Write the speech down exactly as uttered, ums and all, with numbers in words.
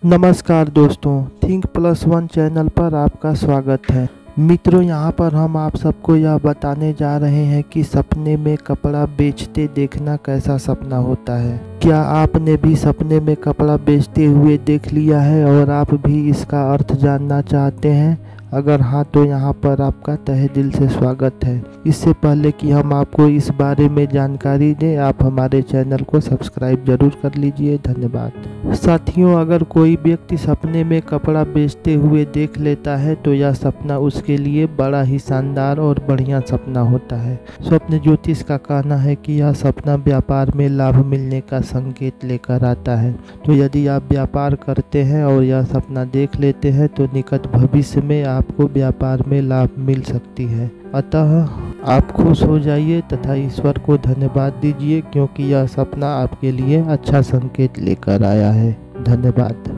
नमस्कार दोस्तों, think plus one channel पर आपका स्वागत है। मित्रों, यहाँ पर हम आप सबको यह बताने जा रहे हैं कि सपने में कपड़ा बेचते देखना कैसा सपना होता है। क्या आपने भी सपने में कपड़ा बेचते हुए देख लिया है और आप भी इसका अर्थ जानना चाहते हैं? अगर हाँ, तो यहाँ पर आपका तहे दिल से स्वागत है। इससे पहले कि हम आपको इस बारे में जानकारी दें, आप हमारे चैनल को सब्सक्राइब जरूर कर लीजिए। धन्यवाद। साथियों, अगर कोई व्यक्ति सपने में कपड़ा बेचते हुए देख लेता है तो यह सपना उसके लिए बड़ा ही शानदार और बढ़िया सपना होता है। स्वप्न ज्योतिष का कहना है कि यह सपना व्यापार में लाभ मिलने का संकेत लेकर आता है। तो यदि आप व्यापार करते हैं और यह सपना देख लेते हैं तो निकट भविष्य में आपको व्यापार में लाभ मिल सकती है। अतः आप खुश हो जाइए तथा ईश्वर को धन्यवाद दीजिए, क्योंकि यह सपना आपके लिए अच्छा संकेत लेकर आया है। धन्यवाद।